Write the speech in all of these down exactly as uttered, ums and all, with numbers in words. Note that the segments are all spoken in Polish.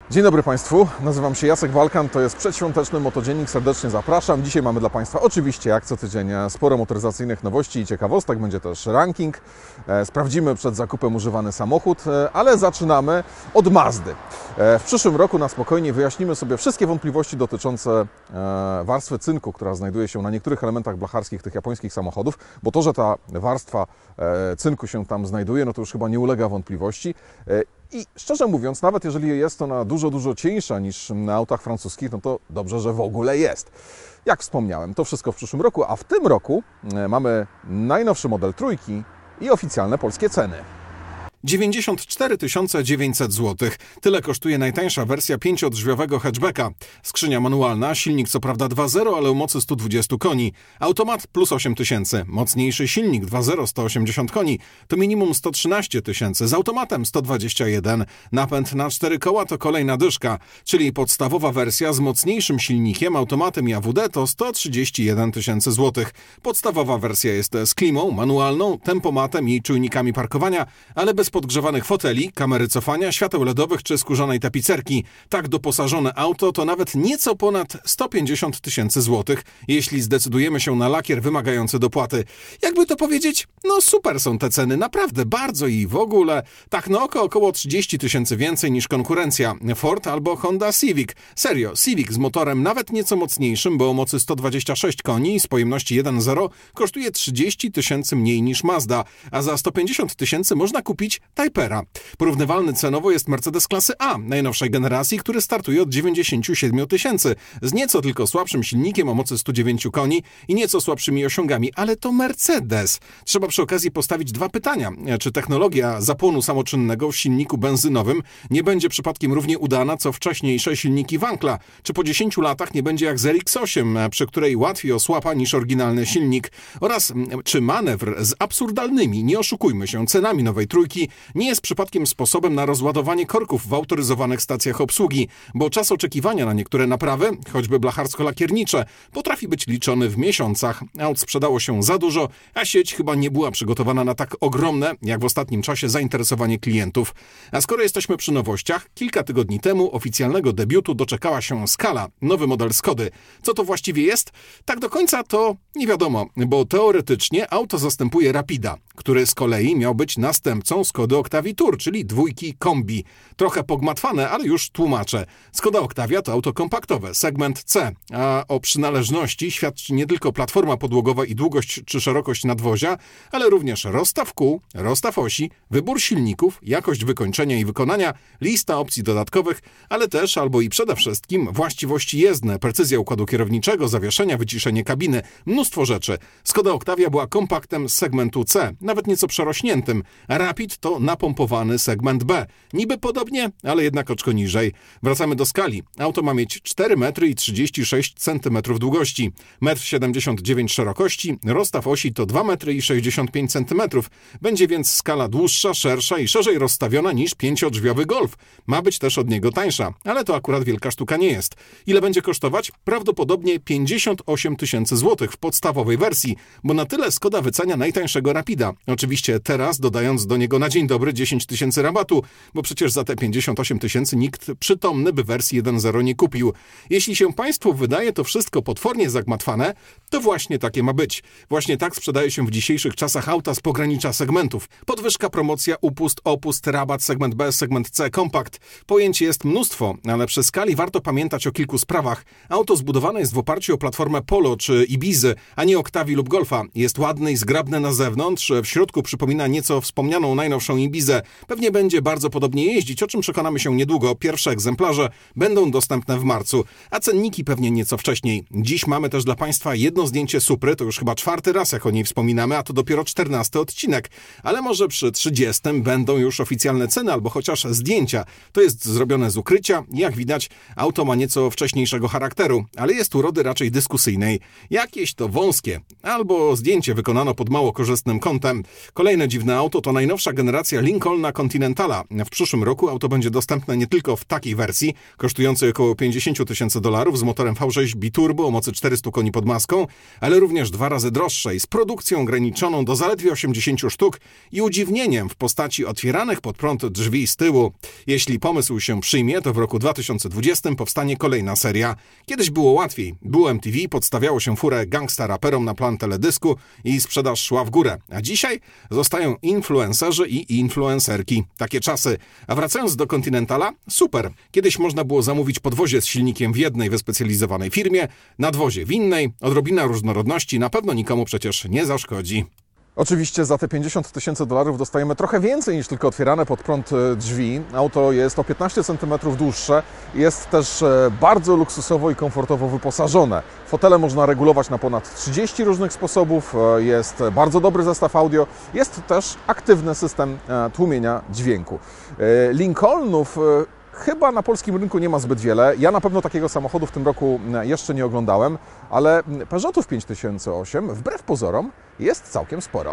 Dzień dobry Państwu, nazywam się Jacek Walkan, to jest przedświąteczny Motodziennik, serdecznie zapraszam. Dzisiaj mamy dla Państwa oczywiście, jak co tydzień, sporo motoryzacyjnych nowości i ciekawostek, będzie też ranking. Sprawdzimy przed zakupem używany samochód, ale zaczynamy od Mazdy. W przyszłym roku na spokojnie wyjaśnimy sobie wszystkie wątpliwości dotyczące warstwy cynku, która znajduje się na niektórych elementach blacharskich tych japońskich samochodów, bo to, że ta warstwa cynku się tam znajduje, no to już chyba nie ulega wątpliwości. I szczerze mówiąc, nawet jeżeli jest ona dużo, dużo cieńsza niż na autach francuskich, no to dobrze, że w ogóle jest. Jak wspomniałem, to wszystko w przyszłym roku, a w tym roku mamy najnowszy model trójki i oficjalne polskie ceny. dziewięćdziesiąt cztery tysiące dziewięćset złotych. Tyle kosztuje najtańsza wersja pięciodrzwiowego hatchbacka. Skrzynia manualna, silnik co prawda dwa zero, ale o mocy sto dwadzieścia koni. Automat plus osiem tysięcy. Mocniejszy silnik dwa zero, sto osiemdziesiąt koni. To minimum sto trzynaście tysięcy. Z automatem sto dwadzieścia jeden. Napęd na cztery koła to kolejna dyszka. Czyli podstawowa wersja z mocniejszym silnikiem, automatem i A W D to sto trzydzieści jeden tysięcy złotych. Podstawowa wersja jest z klimą, manualną, tempomatem i czujnikami parkowania, ale bez podgrzewanych foteli, kamery cofania, świateł ledowych czy skórzanej tapicerki. Tak doposażone auto to nawet nieco ponad sto pięćdziesiąt tysięcy złotych, jeśli zdecydujemy się na lakier wymagający dopłaty. Jakby to powiedzieć, no super są te ceny, naprawdę bardzo i w ogóle. Tak na oko około trzydzieści tysięcy więcej niż konkurencja. Ford albo Honda Civic. Serio, Civic z motorem nawet nieco mocniejszym, bo o mocy sto dwadzieścia sześć koni z pojemności jeden zero kosztuje trzydzieści tysięcy mniej niż Mazda, a za sto pięćdziesiąt tysięcy można kupić Typera. Porównywalny cenowo jest Mercedes klasy A, najnowszej generacji, który startuje od dziewięćdziesiąt siedem tysięcy, z nieco tylko słabszym silnikiem o mocy sto dziewięć koni i nieco słabszymi osiągami, ale to Mercedes. Trzeba przy okazji postawić dwa pytania. Czy technologia zapłonu samoczynnego w silniku benzynowym nie będzie przypadkiem równie udana, co wcześniejsze silniki Wankla? Czy po dziesięciu latach nie będzie jak z R X osiem, przy której łatwiej osłapa niż oryginalny silnik? Oraz czy manewr z absurdalnymi, nie oszukujmy się, cenami nowej trójki nie jest przypadkiem sposobem na rozładowanie korków w autoryzowanych stacjach obsługi, bo czas oczekiwania na niektóre naprawy, choćby blacharsko-lakiernicze, potrafi być liczony w miesiącach. Aut sprzedało się za dużo, a sieć chyba nie była przygotowana na tak ogromne, jak w ostatnim czasie, zainteresowanie klientów. A skoro jesteśmy przy nowościach, kilka tygodni temu oficjalnego debiutu doczekała się Scala, nowy model Skody. Co to właściwie jest? Tak do końca to nie wiadomo, bo teoretycznie auto zastępuje Rapida, który z kolei miał być następcą Skody Octavii Tour, czyli dwójki kombi. Trochę pogmatwane, ale już tłumaczę. Skoda Octavia to auto kompaktowe, segment C, a o przynależności świadczy nie tylko platforma podłogowa i długość czy szerokość nadwozia, ale również rozstaw kół, rozstaw osi, wybór silników, jakość wykończenia i wykonania, lista opcji dodatkowych, ale też albo i przede wszystkim właściwości jezdne, precyzja układu kierowniczego, zawieszenia, wyciszenie kabiny, mnóstwo rzeczy. Skoda Octavia była kompaktem z segmentu C, nawet nieco przerośniętym. Rapid to napompowany segment B. Niby podobnie, ale jednak oczko niżej. Wracamy do skali. Auto ma mieć cztery metry i trzydzieści sześć centymetrów długości, metr siedemdziesiąt dziewięć szerokości, rozstaw osi to dwa metry i sześćdziesiąt pięć centymetrów. Będzie więc skala dłuższa, szersza i szerzej rozstawiona niż pięciodrzwiowy Golf. Ma być też od niego tańsza, ale to akurat wielka sztuka nie jest. Ile będzie kosztować? Prawdopodobnie pięćdziesiąt osiem tysięcy złotych w podstawowej wersji, bo na tyle Skoda wycenia najtańszego Rapida. Oczywiście teraz dodając do niego na dzień dobry dziesięć tysięcy rabatu, bo przecież za te pięćdziesiąt osiem tysięcy nikt przytomny by wersji jeden zero nie kupił. Jeśli się Państwu wydaje to wszystko potwornie zagmatwane, to właśnie takie ma być. Właśnie tak sprzedaje się w dzisiejszych czasach auta z pogranicza segmentów. Podwyżka, promocja, upust, opust, rabat, segment B, segment C, kompakt. Pojęcie jest mnóstwo, ale przy skali warto pamiętać o kilku sprawach. Auto zbudowane jest w oparciu o platformę Polo czy Ibizy, a nie Octavii lub Golfa. Jest ładne i zgrabne na zewnątrz, w środku przypomina nieco wspomnianą najnowszą Ibizę. Pewnie będzie bardzo podobnie jeździć, o czym przekonamy się niedługo. Pierwsze egzemplarze będą dostępne w marcu, a cenniki pewnie nieco wcześniej. Dziś mamy też dla Państwa jedno zdjęcie Supry, to już chyba czwarty raz jak o niej wspominamy, a to dopiero czternasty odcinek. Ale może przy trzydziestym będą już oficjalne ceny albo chociaż zdjęcia. To jest zrobione z ukrycia. Jak widać, auto ma nieco wcześniejszego charakteru, ale jest urody raczej dyskusyjnej. Jakieś to wąskie. Albo zdjęcie wykonano pod mało korzystnym kątem. Kolejne dziwne auto to najnowsza generacja generacja Lincolna Continentala. W przyszłym roku auto będzie dostępne nie tylko w takiej wersji, kosztującej około pięćdziesiąt tysięcy dolarów z motorem V sześć biturbo o mocy czterysta koni pod maską, ale również dwa razy droższej, z produkcją ograniczoną do zaledwie osiemdziesiąt sztuk i udziwnieniem w postaci otwieranych pod prąd drzwi z tyłu. Jeśli pomysł się przyjmie, to w roku dwa tysiące dwudziestym powstanie kolejna seria. Kiedyś było łatwiej. Było M T V, podstawiało się furę gangsta raperom na plan teledysku i sprzedaż szła w górę. A dzisiaj zostają influencerzy i influencerki. Takie czasy. A wracając do Continentala, super. Kiedyś można było zamówić podwozie z silnikiem w jednej wyspecjalizowanej firmie, nadwozie w innej. Odrobina różnorodności na pewno nikomu przecież nie zaszkodzi. Oczywiście za te pięćdziesiąt tysięcy dolarów dostajemy trochę więcej niż tylko otwierane pod prąd drzwi. Auto jest o piętnaście centymetrów dłuższe, jest też bardzo luksusowo i komfortowo wyposażone. Fotele można regulować na ponad trzydzieści różnych sposobów, jest bardzo dobry zestaw audio, jest też aktywny system tłumienia dźwięku. Lincolnów chyba na polskim rynku nie ma zbyt wiele. Ja na pewno takiego samochodu w tym roku jeszcze nie oglądałem, ale Peugeotów pięć tysięcy osiem, wbrew pozorom, jest całkiem sporo.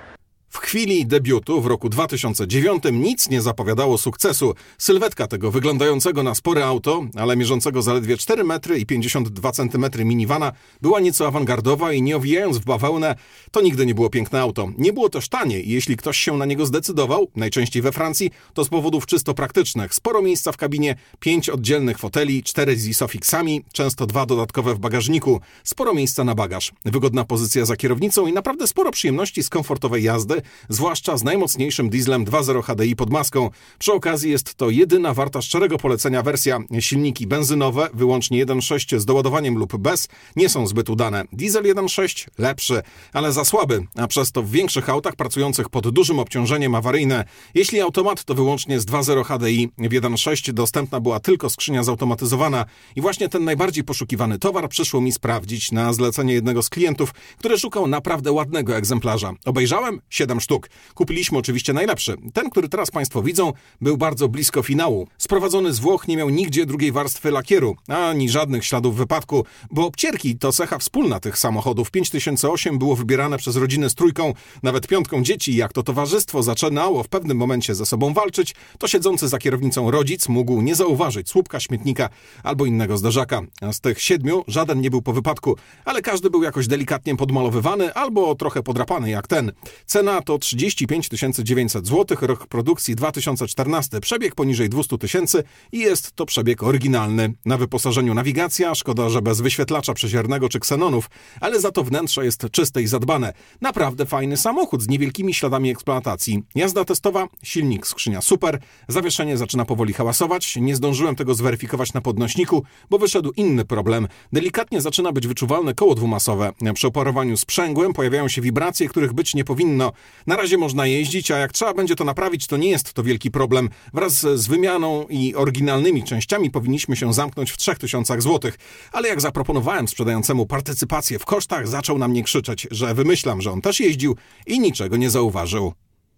W chwili debiutu w roku dwa tysiące dziewiątym nic nie zapowiadało sukcesu. Sylwetka tego wyglądającego na spore auto, ale mierzącego zaledwie cztery metry i pięćdziesiąt dwa centymetry minivana była nieco awangardowa i nie owijając w bawełnę, to nigdy nie było piękne auto. Nie było też tanie i jeśli ktoś się na niego zdecydował, najczęściej we Francji, to z powodów czysto praktycznych. Sporo miejsca w kabinie, pięć oddzielnych foteli, cztery z isofixami, często dwa dodatkowe w bagażniku, sporo miejsca na bagaż, wygodna pozycja za kierownicą i naprawdę sporo przyjemności z komfortowej jazdy, zwłaszcza z najmocniejszym dieslem dwa zero H D I pod maską. Przy okazji jest to jedyna warta szczerego polecenia wersja. Silniki benzynowe, wyłącznie jeden przecinek sześć z doładowaniem lub bez, nie są zbyt udane. Diesel jeden przecinek sześć lepszy, ale za słaby, a przez to w większych autach pracujących pod dużym obciążeniem awaryjne. Jeśli automat, to wyłącznie z dwa zero H D I. W jeden przecinek sześć dostępna była tylko skrzynia zautomatyzowana i właśnie ten najbardziej poszukiwany towar przyszło mi sprawdzić na zlecenie jednego z klientów, który szukał naprawdę ładnego egzemplarza. Obejrzałem siedem sztuk. Kupiliśmy oczywiście najlepszy. Ten, który teraz Państwo widzą, był bardzo blisko finału. Sprowadzony z Włoch, nie miał nigdzie drugiej warstwy lakieru, ani żadnych śladów wypadku, bo obcierki to cecha wspólna tych samochodów. pięć tysięcy osiem było wybierane przez rodziny z trójką, nawet piątką dzieci. Jak to towarzystwo zaczynało w pewnym momencie ze sobą walczyć, to siedzący za kierownicą rodzic mógł nie zauważyć słupka, śmietnika albo innego zderzaka. Z tych siedmiu żaden nie był po wypadku, ale każdy był jakoś delikatnie podmalowywany albo trochę podrapany jak ten. Cena to trzydzieści pięć tysięcy dziewięćset złotych, rok produkcji dwa tysiące czternasty, przebieg poniżej dwieście tysięcy i jest to przebieg oryginalny. Na wyposażeniu nawigacja, szkoda, że bez wyświetlacza przeziarnego czy ksenonów, ale za to wnętrze jest czyste i zadbane. Naprawdę fajny samochód z niewielkimi śladami eksploatacji. Jazda testowa, silnik, skrzynia super, zawieszenie zaczyna powoli hałasować, nie zdążyłem tego zweryfikować na podnośniku, bo wyszedł inny problem. Delikatnie zaczyna być wyczuwalne koło dwumasowe. Przy oparowaniu sprzęgłem pojawiają się wibracje, których być nie powinno. Na razie można jeździć, a jak trzeba będzie to naprawić, to nie jest to wielki problem. Wraz z wymianą i oryginalnymi częściami powinniśmy się zamknąć w trzech tysiącach złotych. Ale jak zaproponowałem sprzedającemu partycypację w kosztach, zaczął na mnie krzyczeć, że wymyślam, że on też jeździł i niczego nie zauważył.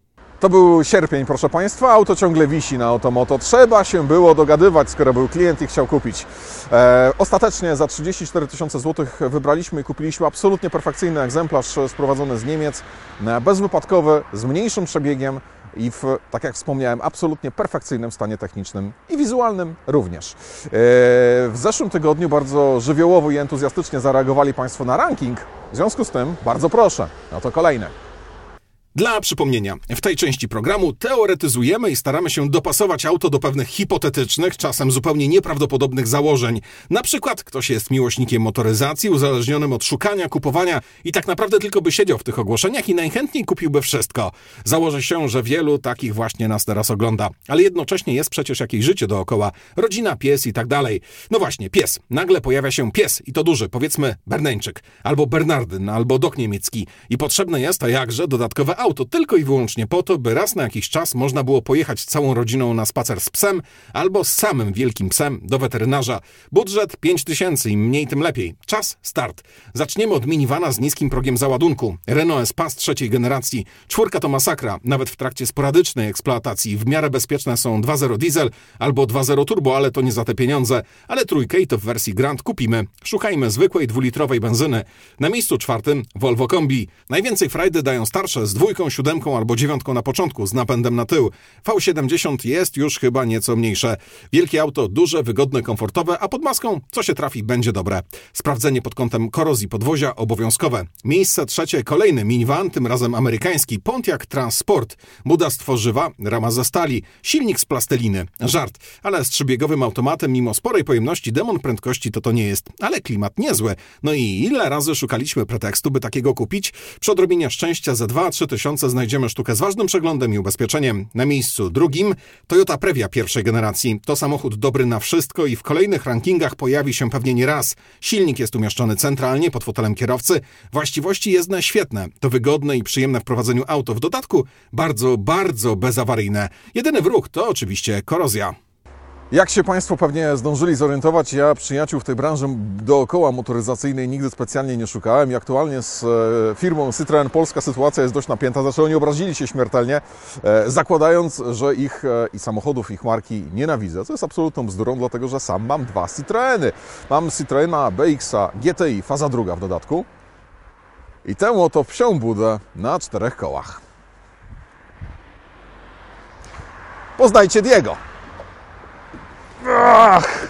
To był sierpień, proszę Państwa, auto ciągle wisi na Otomoto. Trzeba się było dogadywać, skoro był klient i chciał kupić. E, ostatecznie za trzydzieści cztery tysiące złotych wybraliśmy i kupiliśmy absolutnie perfekcyjny egzemplarz sprowadzony z Niemiec, bezwypadkowy, z mniejszym przebiegiem i w, tak jak wspomniałem, absolutnie perfekcyjnym stanie technicznym i wizualnym również. E, w zeszłym tygodniu bardzo żywiołowo i entuzjastycznie zareagowali Państwo na ranking, w związku z tym bardzo proszę, no to kolejne. Dla przypomnienia, w tej części programu teoretyzujemy i staramy się dopasować auto do pewnych hipotetycznych, czasem zupełnie nieprawdopodobnych założeń. Na przykład ktoś jest miłośnikiem motoryzacji, uzależnionym od szukania, kupowania i tak naprawdę tylko by siedział w tych ogłoszeniach i najchętniej kupiłby wszystko. Założę się, że wielu takich właśnie nas teraz ogląda. Ale jednocześnie jest przecież jakieś życie dookoła. Rodzina, pies i tak dalej. No właśnie, pies. Nagle pojawia się pies i to duży, powiedzmy Berneńczyk, albo Bernardyn, albo dog niemiecki. I potrzebne jest, a jakże, dodatkowe auto tylko i wyłącznie po to, by raz na jakiś czas można było pojechać całą rodziną na spacer z psem albo z samym wielkim psem do weterynarza. Budżet pięć tysięcy, im mniej tym lepiej. Czas start. Zaczniemy od minivana z niskim progiem załadunku. Renault Espace trzeciej generacji. Czwórka to masakra, nawet w trakcie sporadycznej eksploatacji. W miarę bezpieczne są dwa zero diesel albo dwa zero turbo, ale to nie za te pieniądze. Ale trójkę i to w wersji Grand kupimy. Szukajmy zwykłej dwulitrowej benzyny. Na miejscu czwartym Volvo Kombi. Najwięcej frajdy dają starsze z dwóch dwójką, siódemką albo dziewiątką na początku z napędem na tył. V siedemdziesiąt jest już chyba nieco mniejsze. Wielkie auto, duże, wygodne, komfortowe, a pod maską co się trafi będzie dobre. Sprawdzenie pod kątem korozji podwozia obowiązkowe. Miejsce trzecie, kolejny minivan, tym razem amerykański Pontiac Transport. Buda z tworzywa, rama ze stali, silnik z plasteliny. Żart, ale z trzybiegowym automatem mimo sporej pojemności demon prędkości to to nie jest, ale klimat niezły. No i ile razy szukaliśmy pretekstu, by takiego kupić? Przy odrobinie szczęścia za dwa trzy tysiące znajdziemy sztukę z ważnym przeglądem i ubezpieczeniem. Na miejscu drugim Toyota Previa pierwszej generacji. To samochód dobry na wszystko i w kolejnych rankingach pojawi się pewnie nie raz. Silnik jest umieszczony centralnie pod fotelem kierowcy. Właściwości jezdne świetne. To wygodne i przyjemne w prowadzeniu auto. W dodatku bardzo, bardzo bezawaryjne. Jedyny wróg to oczywiście korozja. Jak się Państwo pewnie zdążyli zorientować, ja przyjaciół w tej branży dookoła motoryzacyjnej nigdy specjalnie nie szukałem i aktualnie z firmą Citroen Polska sytuacja jest dość napięta. Znaczy oni obrazili się śmiertelnie, zakładając, że ich i samochodów, ich marki nienawidzę. To jest absolutną bzdurą, dlatego że sam mam dwa Citroeny. Mam Citroena B X-a G T I, faza druga w dodatku. I tę oto psią budę na czterech kołach. Poznajcie Diego. Ach.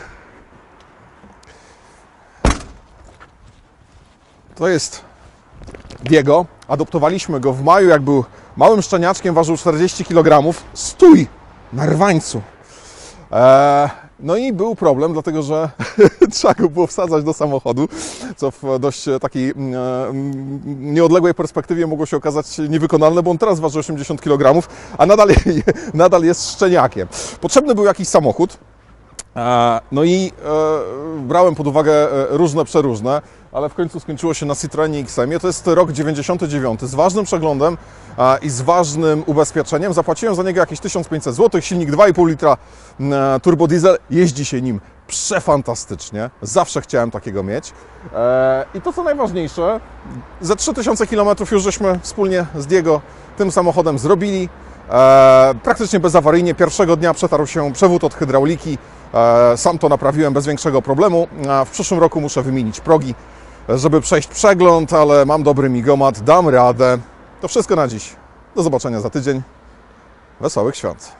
To jest Diego. Adoptowaliśmy go w maju, jak był małym szczeniaczkiem, ważył czterdzieści kilogramów. Stój na rwańcu. Eee, no i był problem, dlatego że trzeba go było wsadzać do samochodu, co w dość takiej e, nieodległej perspektywie mogło się okazać niewykonalne, bo on teraz waży osiemdziesiąt kilogramów, a nadal, nadal jest szczeniakiem. Potrzebny był jakiś samochód. No i e, brałem pod uwagę różne, przeróżne, ale w końcu skończyło się na Citroenie X M. To jest rok dziewięćdziesiąty dziewiąty, z ważnym przeglądem a, i z ważnym ubezpieczeniem. Zapłaciłem za niego jakieś tysiąc pięćset złotych, silnik dwa i pół litra e, turbodiesel. Jeździ się nim przefantastycznie, zawsze chciałem takiego mieć. E, I to co najważniejsze, ze trzy tysiące kilometrów już żeśmy wspólnie z Diego tym samochodem zrobili. E, praktycznie bezawaryjnie, pierwszego dnia przetarł się przewód od hydrauliki. Sam to naprawiłem bez większego problemu. W przyszłym roku muszę wymienić progi, żeby przejść przegląd, ale mam dobry migomat, dam radę. To wszystko na dziś. Do zobaczenia za tydzień. Wesołych świąt.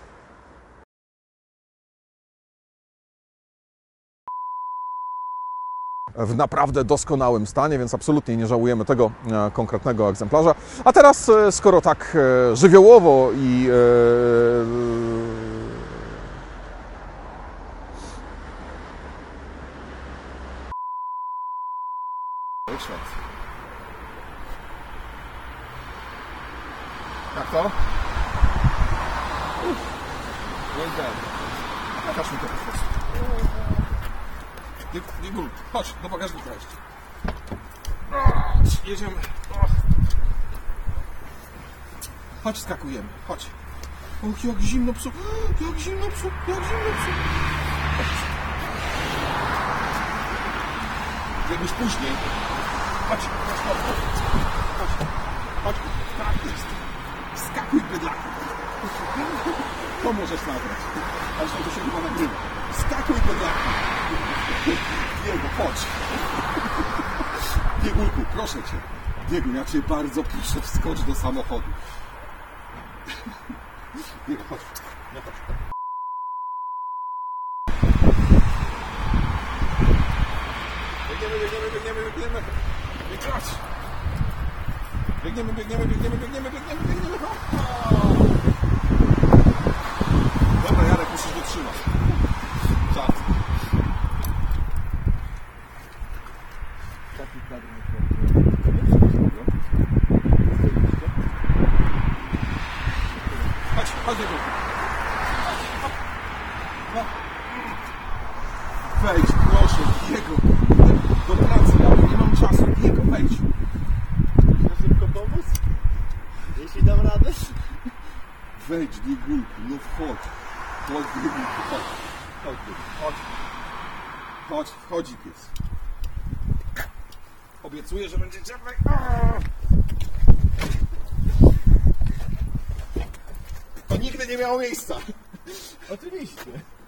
W naprawdę doskonałym stanie, więc absolutnie nie żałujemy tego konkretnego egzemplarza. A teraz, skoro tak żywiołowo i Świat. Jak to? Uff. No i tak. Pokaż mi to po prostu. Nie, nie gul. Chodź, do bagażnika jeszcze. Chodź, jedziemy. Chodź, skakujemy. Chodź. Och, jak zimno psu. Jak zimno psu. Jak zimno psu. Jakbyś później. Chodź, chodź, chodź, chodź, chodź, tak jest. Skakuj, bydlaku. To możesz nagrać. Ale to się chyba nagrywa. Skakuj, bydlaku. Diego, chodź. Diegulku, proszę Cię. Diego, ja Cię bardzo proszę, wskocz do samochodu. Diego, chodź. No chodź. Biegniemy, biegniemy, biegniemy, biegniemy. Biegniemy, biegniemy, biegniemy, biegniemy, biegniemy, biegniemy, biegniemy. Dobra, Jarek, musisz wytrzymać. Czas. Taki kadr Chodź, chodź, Diego. No. Wejdź, proszę, Diego. Do pracy, ja nie mam czasu. Diego, wejdź. Na szybko pomóc? Jeśli dam radę? Wejdź, Diegulku, no wchodź. Chodź, Diegulku, chodź. Chodź, chodź. Chodź, wchodzi pies. Obiecuję, że będzie cieplej. To nigdy nie miało miejsca. Oczywiście.